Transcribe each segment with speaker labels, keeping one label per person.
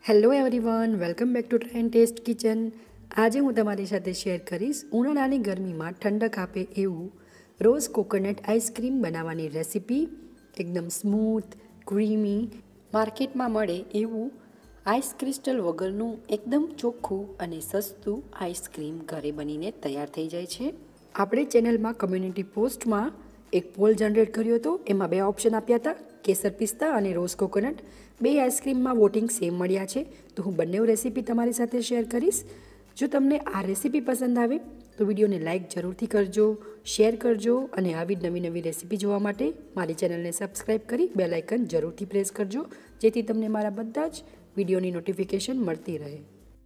Speaker 1: Hello everyone, welcome back to try and test kitchen. આજે હું તમારી સાથે શેર કરીશ ઉનાળાની ગરમીમાં ઠંડક આપે એવું રોઝ કોકોનટ આઈસ્ક્રીમ બનાવવાની રેસીપી. એકદમ સ્મૂથ, ક્રીમી, માર્કેટમાં મળે એવું આઈસ ક્રિસ્ટલ વગરનું એકદમ ચોખ્ખું અને સસ્તું આઈસ્ક્રીમ ઘરે બનીને તૈયાર થઈ જાય છે. આપણે ચેનલમાં કમ્યુનિટી પોસ્ટમાં એક પોલ જનરેટ કર્યો હતો. એમાં બે ઓપ્શન આપ્યા હતા, કેસર પિસ્તા અને રોઝ કોકોનટ. બે આઈસ્ક્રીમમાં વોટિંગ સેમ મળ્યા છે, તો હું બંને રેસીપી તમારી સાથે શેર કરીશ. જો તમને આ રેસીપી પસંદ આવે તો વિડીયોને લાઇક જરૂરથી કરજો, શેર કરજો અને આવી જ નવી રેસીપી જોવા માટે મારી ચેનલને સબસ્ક્રાઈબ કરી બેલ આઇકન જરૂરથી પ્રેસ કરજો, જેથી તમને મારા બધા જ વિડીયોની નોટિફિકેશન મળતી રહે.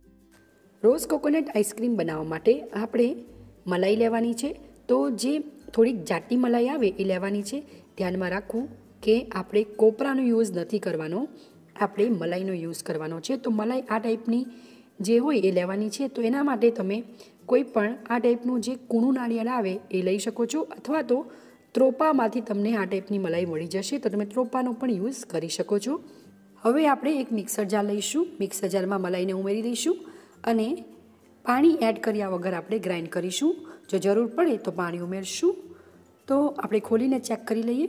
Speaker 1: રોઝ કોકોનટ આઈસ્ક્રીમ બનાવવા માટે આપણે મલાઈ લેવાની છે. તો જે થોડીક જાટી મલાઈ આવે એ લેવાની છે. ધ્યાનમાં રાખવું કે આપણે કોપરાનો યુઝ નથી કરવાનો, આપણે મલાઈનો યુઝ કરવાનો છે. તો મલાઈ આ ટાઈપની જે હોય એ લેવાની છે. તો એના માટે તમે કોઈ પણ આ ટાઈપનું જે કૂણું નાળિયેર આવે એ લઈ શકો છો, અથવા તો ત્રોપામાંથી તમને આ ટાઈપની મલાઈ મળી જશે, તો તમે ત્રોપાનો પણ યુઝ કરી શકો છો. હવે આપણે એક મિક્સર જાર લઈશું. મિક્સર જારમાં મલાઈને ઉમેરી દઈશું અને પાણી એડ કર્યા વગર આપણે ગ્રાઇન્ડ કરીશું. જો જરૂર પડે તો પાણી ઉમેરશું. તો આપણે ખોલીને ચેક કરી લઈએ.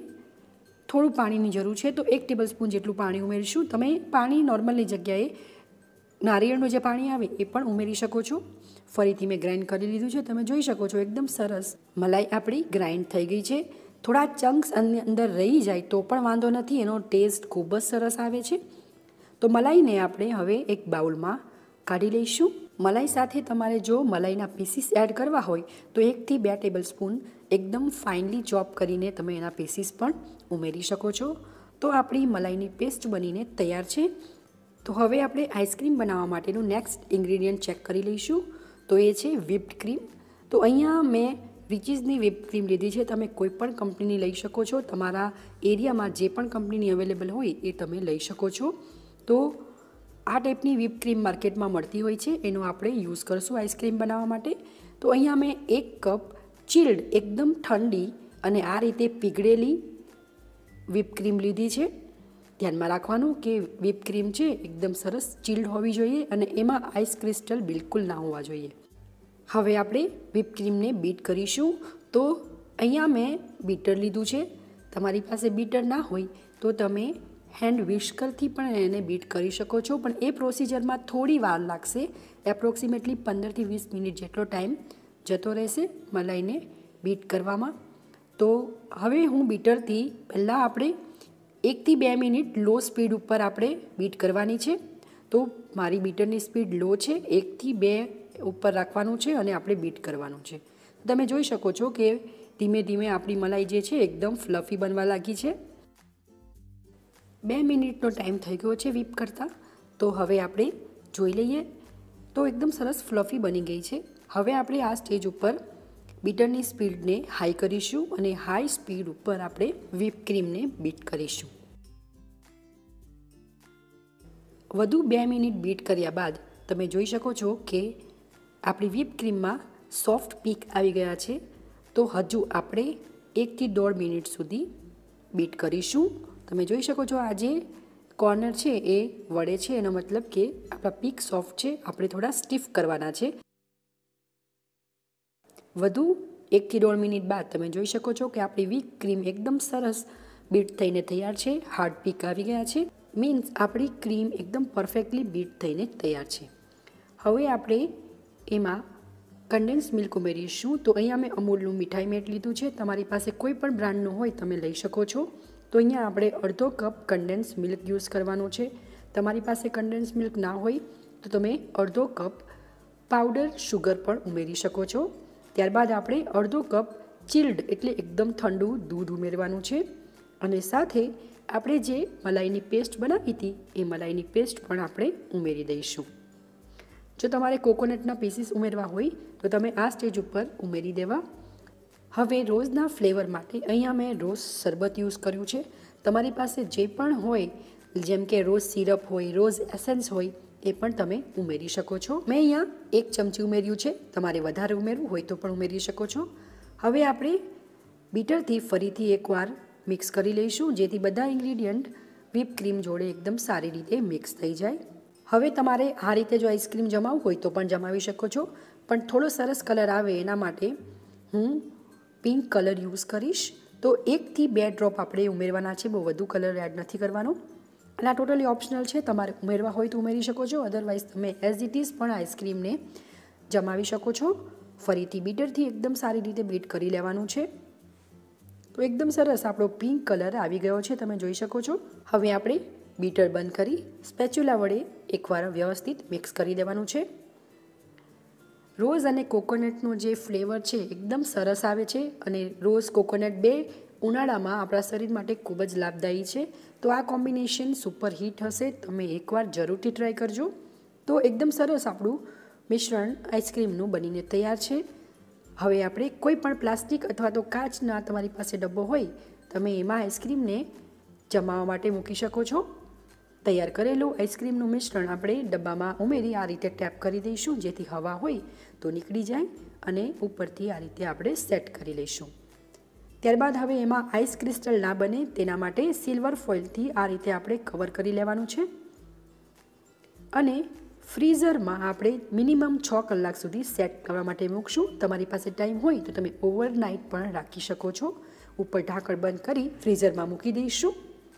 Speaker 1: થોડું પાણીની જરૂર છે, તો 1 ટેબલ સ્પૂન જેટલું પાણી ઉમેરીશું. તમે પાણી નોર્મલની જગ્યાએ નારિયેળનું જે પાણી આવે એ પણ ઉમેરી શકો છો. ફરીથી મેં ગ્રાઇન્ડ કરી લીધું છે. તમે જોઈ શકો છો એકદમ સરસ મલાઈ આપણી ગ્રાઇન્ડ થઈ ગઈ છે. થોડા ચંક્સ અંદર રહી જાય તો પણ વાંધો નથી, એનો ટેસ્ટ ખૂબ જ સરસ આવે છે. તો મલાઈને આપણે હવે એક બાઉલમાં કાઢી લઈશું. મલાઈ સાથે તમારે જો મલાઈના પીસીસ એડ કરવા હોય તો 1 થી 2 ટેબલ સ્પૂન એકદમ ફાઇનલી ચોપ કરીને તમે એના પીસીસ પણ ઉમેરી શકો છો. તો આપણી મલાઈની પેસ્ટ બનીને તૈયાર છે. તો હવે આપણે આઈસ્ક્રીમ બનાવવા માટેનું નેક્સ્ટ ઇન્ગ્રીડિયન્ટ ચેક કરી લઈશું. તો એ છે વ્હિપ્ડ ક્રીમ. તો અહીંયા મેં રિચીઝની વ્હિપ્ડ ક્રીમ લીધી છે. તમે કોઈ પણ કંપનીની લઈ શકો છો. તમારા એરિયામાં જે પણ કંપનીની અવેલેબલ હોય એ તમે લઈ શકો છો. તો આ ટાઈપની વ્હિપ ક્રીમ માર્કેટમાં મળતી હોય છે, એનો આપણે યુઝ કરશું આઈસ્ક્રીમ બનાવવા માટે. તો અહીંયા મેં 1 કપ ચિલ્ડ, એકદમ ઠંડી અને આ રીતે પીગળેલી વ્હિપ ક્રીમ લીધી છે. ધ્યાનમાં રાખવાનું કે વ્હિપ ક્રીમ છે એકદમ સરસ ચિલ્ડ હોવી જોઈએ અને એમાં આઈસ ક્રિસ્ટલ બિલકુલ ના હોવા જોઈએ. હવે આપણે વ્હિપ ક્રીમને બીટ કરીશું. તો અહીંયા મેં બીટર લીધું છે. તમારી પાસે બીટર ના હોય તો તમે હેન્ડ વિસ્કરથી પણ એને બીટ કરી શકો છો, પણ એ પ્રોસિજરમાં થોડી વાર લાગશે. એપ્રોક્સિમેટલી 15 થી 20 મિનિટ જેટલો ટાઈમ જતો રહેશે મલાઈને બીટ કરવામાં. તો હવે હું બીટરથી પહેલાં આપણે 1 થી 2 મિનિટ લો સ્પીડ ઉપર આપણે બીટ કરવાની છે. તો મારી બીટરની સ્પીડ લો છે, 1 થી 2 ઉપર રાખવાનું છે અને આપણે બીટ કરવાનું છે. તમે જોઈ શકો છો કે ધીમે ધીમે આપણી મલાઈ જે છે એકદમ ફ્લફી બનવા લાગી છે. 2 મિનિટનો ટાઈમ થઈ ગયો છે વ્હિપ કરતાં. તો હવે આપણે જોઈ લઈએ. તો એકદમ સરસ ફ્લફી બની ગઈ છે. હવે આપણે આ સ્ટેજ ઉપર બીટરની સ્પીડને હાઈ કરીશું અને હાઈ સ્પીડ ઉપર આપણે વ્હિપ ક્રીમને બીટ કરીશું. વધુ 2 મિનિટ બીટ કર્યા બાદ તમે જોઈ શકો છો કે આપણી વ્હિપ ક્રીમમાં સોફ્ટ પીક આવી ગયા છે. તો હજુ આપણે 1 થી 1.5 મિનિટ સુધી બીટ કરીશું. તમે જોઈ શકો છો આ જે કોર્નર છે એ વળે છે, એનો મતલબ કે આપણા પીક સોફ્ટ છે. આપણે થોડા સ્ટીફ કરવાના છે. વધુ 1 થી 1.5 મિનિટ બાદ તમે જોઈ શકો છો કે આપણી વ્હિપ ક્રીમ એકદમ સરસ બીટ થઈને તૈયાર છે. હાર્ડ પીક આવી ગયા છે, મીન્સ આપણી ક્રીમ એકદમ પરફેક્ટલી બીટ થઈને તૈયાર છે. હવે આપણે એમાં કન્ડેન્સ મિલ્ક ઉમેરીશું. તો અહીંયા મેં અમૂલનું મીઠાઈ મેટ લીધું છે. તમારી પાસે કોઈ પણ બ્રાન્ડનું હોય તમે લઈ શકો છો. તો અહીંયા આપણે અડધો કપ કન્ડેન્સ મિલ્ક યુઝ કરવાનો છે. તમારી પાસે કન્ડેન્સ મિલ્ક ના હોય તો તમે અડધો કપ પાવડર શુગર પણ ઉમેરી શકો છો. ત્યારબાદ આપણે અડધો કપ ચિલ્ડ એટલે એકદમ ઠંડુ દૂધ ઉમેરવાનું છે અને સાથે આપણે જે મલાઈની પેસ્ટ બનાવી હતી એ મલાઈની પેસ્ટ પણ આપણે ઉમેરી દઈશું. જો તમારે કોકોનટના પીસીસ ઉમેરવા હોય તો તમે આ સ્ટેજ ઉપર ઉમેરી દેવા. હવે રોઝના ફ્લેવર માટે અહીંયા મેં રોઝ શરબત યુઝ કર્યું છે. તમારી પાસે જે પણ હોય, જેમ કે રોઝ સિરપ હોય, રોઝ એસેન્સ હોય, એ પણ તમે ઉમેરી શકો છો. મેં અહીંયા 1 ચમચી ઉમેર્યું છે. તમારે વધારે ઉમેરવું હોય તો પણ ઉમેરી શકો છો. હવે આપણે બીટરથી ફરીથી એકવાર મિક્સ કરી લઈશું, જેથી બધા ઇન્ગ્રીડિયન્ટ વ્હિપ ક્રીમ જોડે એકદમ સારી રીતે મિક્સ થઈ જાય. હવે તમારે આ રીતે જો આઈસ્ક્રીમ જમાવવું હોય તો પણ જમાવી શકો છો, પણ થોડો સરસ કલર આવે એના માટે હું પિંક કલર યુઝ કરીશ. તો 1 થી 2 ડ્રોપ આપણે ઉમેરવાના છે, બહુ વધુ કલર એડ નથી કરવાનો. અને આ ટોટલી ઓપ્શનલ છે, તમારે ઉમેરવા હોય તો ઉમેરી શકો છો, અદરવાઇઝ તમે એઝ ઇટ ઇઝ પણ આઈસ્ક્રીમને જમાવી શકો છો. ફરીથી બીટરથી એકદમ સારી રીતે બીટ કરી લેવાનું છે. તો એકદમ સરસ આપણો પિંક કલર આવી ગયો છે, તમે જોઈ શકો છો. હવે આપણે બીટર બંધ કરી સ્પેચ્યુલા વડે એકવાર વ્યવસ્થિત મિક્સ કરી દેવાનું છે. રોઝ અને કોકોનટનો જે ફ્લેવર છે એકદમ સરસ આવે છે, અને રોઝ કોકોનટ બે ઉનાળામાં આપણા શરીર માટે ખૂબ જ લાભદાયી છે. તો આ કોમ્બિનેશન સુપર હિટ હશે, તમે એકવાર જરૂરથી ટ્રાય કરજો. તો એકદમ સરસ આપણું મિશ્રણ આઈસ્ક્રીમનું બનીને તૈયાર છે. હવે આપણે કોઈ પણ પ્લાસ્ટિક અથવા તો કાચના તમારી પાસે ડબ્બો હોય, તમે એમાં આઈસ્ક્રીમને જમાવવા માટે મૂકી શકો છો. તૈયાર કરેલું આઈસ્ક્રીમનું મિશ્રણ આપણે ડબ્બામાં ઉમેરી આ રીતે ટેપ કરી દઈશું, જેથી હવા હોય તો નીકળી જાય, અને ઉપરથી આ રીતે આપણે સેટ કરી લઈશું. ત્યારબાદ હવે એમાં આઈસ ક્રિસ્ટલ ના બને તેના માટે સિલ્વર ફોઇલથી આ રીતે આપણે કવર કરી લેવાનું છે. અને ફ્રીઝરમાં આપણે મિનિમમ 6 કલાક સુધી સેટ કરવા માટે મૂકશું. તમારી પાસે ટાઈમ હોય તો તમે ઓવરનાઇટ પણ રાખી શકો છો. ઉપર ઢાંકણ બંધ કરી ફ્રીઝરમાં મૂકી દઈશું.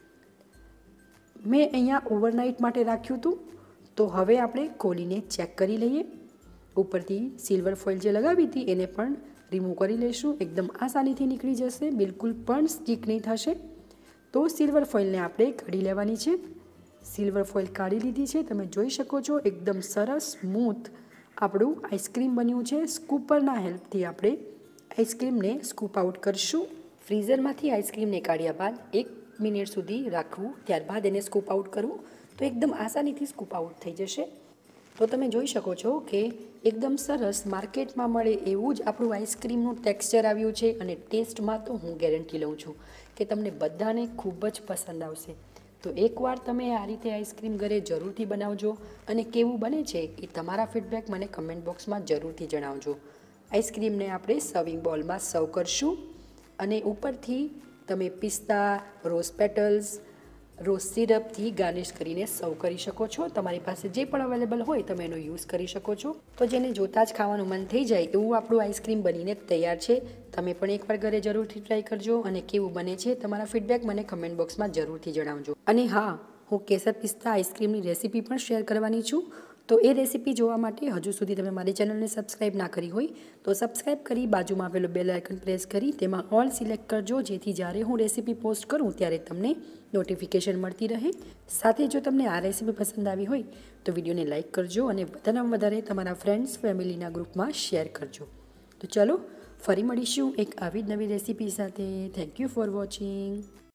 Speaker 1: મેં અહીંયા ઓવરનાઇટ માટે રાખ્યું હતું. તો હવે આપણે ખોલીને ચેક કરી લઈએ. ઉપરથી સિલ્વર ફોઇલ જે લગાવી હતી એને પણ રિમૂવ કરી લઈશું. એકદમ આસાનીથી નીકળી જશે, બિલકુલ પણ સ્ટીક નહીં થશે. તો સિલ્વર ફોઇલને આપણે કાઢી લેવાની છે. સિલ્વર ફોઇલ કાઢી લીધી છે, તમે જોઈ શકો છો. એકદમ સરસ સ્મૂથ આપણું આઈસ્ક્રીમ બન્યું છે. સ્કૂપરના હેલ્પથી આપણે આઈસ્ક્રીમને સ્કૂપ આઉટ કરીશું. ફ્રીઝરમાંથી આઈસ્ક્રીમને કાઢ્યા બાદ 1 મિનિટ સુધી રાખવું, ત્યારબાદ એને સ્કૂપ આઉટ કરવું, તો એકદમ આસાનીથી સ્કૂપ આઉટ થઈ જશે. તો તમે જોઈ શકો છો કે એકદમ સરસ માર્કેટમાં મળે એવું જ આપણું આઈસ્ક્રીમનું ટેક્સચર આવ્યું છે. અને ટેસ્ટમાં તો હું ગેરંટી લઉં છું કે તમને બધાને ખૂબ જ પસંદ આવશે. તો એકવાર તમે આ રીતે આઈસ્ક્રીમ ઘરે જરૂરથી બનાવજો, અને કેવું બને છે એ તમારા ફીડબેક મને કમેન્ટ બોક્સમાં જરૂરથી જણાવજો. આઈસ્ક્રીમને આપણે સર્વિંગ બોલમાં સર્વ કરશું, અને ઉપરથી તમે પિસ્તા, રોઝ પેટલ્સ, રોઝ સિરપથી ગાર્નિશ કરીને સર્વ કરી શકો છો. તમારી પાસે જે પણ અવેલેબલ હોય તમે એનો યુઝ કરી શકો છો. તો જેને જોતાં જ ખાવાનું મન થઈ જાય એવું આપણું આઈસ્ક્રીમ બનીને તૈયાર છે. તમે પણ એકવાર ઘરે જરૂરથી ટ્રાય કરજો, અને કેવું બને છે તમારા ફીડબેક મને કમેન્ટ બોક્સમાં જરૂરથી જણાવજો. અને હા, હું કેસર પિસ્તા આઈસ્ક્રીમની રેસીપી પણ શેર કરવાની છું. તો એ રેસીપી જોવા માટે હજુ સુધી તમે મારી ચેનલને સબસ્ક્રાઈબ ના કરી હોય તો સબસ્ક્રાઈબ કરી બાજુમાં આવેલું બેલ આઇકન પ્રેસ કરી તેમાં ઓલ સિલેક્ટ કરજો, જેથી જ્યારે હું રેસીપી પોસ્ટ કરું ત્યારે તમને નોટિફિકેશન મળતી રહે. સાથે જો તમને આ રેસીપી પસંદ આવી હોય તો વિડીયોને લાઇક કરજો, અને વધારેમાં વધારે તમારા ફ્રેન્ડ્સ ફેમિલીના ગ્રુપમાં શેર કરજો. તો ચલો ફરી મળીશું એક આવી જ નવી રેસીપી સાથે. Thank you for watching.